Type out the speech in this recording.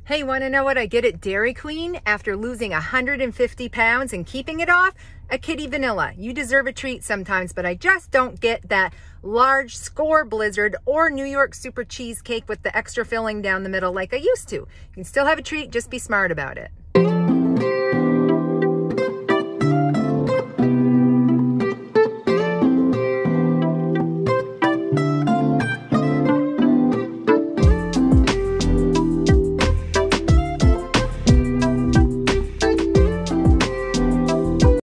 Hey, want to know what I get at Dairy Queen after losing 150 pounds and keeping it off? A Kitty Vanilla. You deserve a treat sometimes, but I just don't get that large Score Blizzard or New York Super Cheesecake with the extra filling down the middle like I used to. You can still have a treat, just be smart about it.